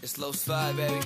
Slow slide, baby.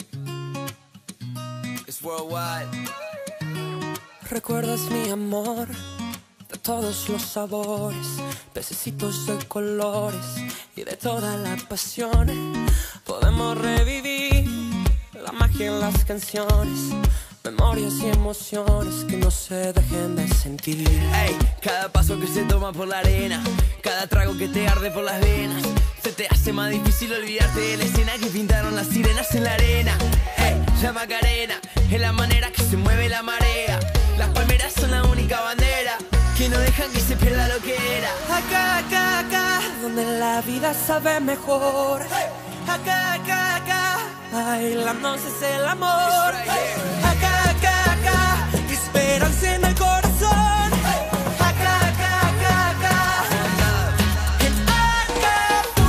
It's worldwide. Recuerdas mi amor de todos los sabores, pececitos de colores y de toda la pasión. Podemos revivir la magia en las canciones, memorias y emociones que no se dejen de sentir. Ey, cada paso que se toma por la arena, cada trago que te arde por las venas, se te hace más difícil olvidarte de la escena que pintaron las sirenas en la arena. Ey, la Macarena es la manera que se mueve la marea. Las palmeras son la única bandera que no dejan que se pierda lo que era. Acá, acá, acá, donde la vida sabe mejor. Acá, acá, acá, bailando es el amor. Acá, acá, acá, esperanza en el corazón. Acá, acá, acá, acá, en Acapulco.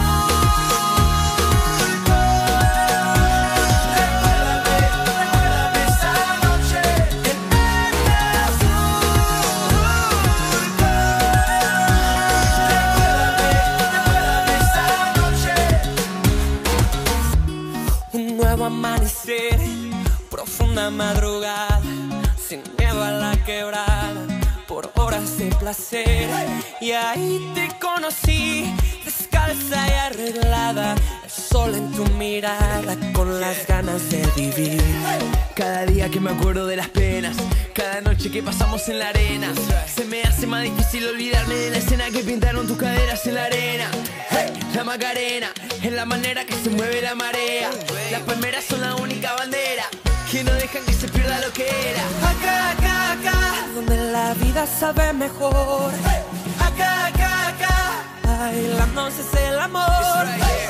Recuérdame esa noche en Recuérdame esa noche. Un nuevo amanecer, profunda madrugada, sin miedo a la quebrada, por horas de placer. Y ahí te conocí, descalza y arreglada, el sol en tu mirada, con las ganas de vivir. Cada día que me acuerdo de las penas, cada noche que pasamos en la arena, se me hace más difícil olvidarme de la escena que pintaron tus caderas en la arena. Hey, la Macarena es la manera que se mueve la marea. Las palmeras son la única bandera que no dejan que se pierda lo que era. Acá, acá, acá, donde la vida sabe mejor. Acá, acá, acá, bailando es el amor.